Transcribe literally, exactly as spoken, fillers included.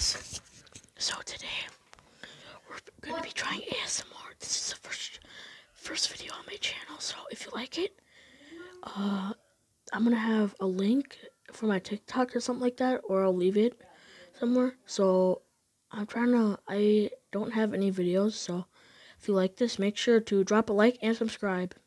guys, so today we're going to be trying A S M R. This is the first first video on my channel, so if you like it, uh, I'm going to have a link for my TikTok or something like that, or I'll leave it somewhere. So I'm trying to, I don't have any videos, so if you like this, make sure to drop a like and subscribe.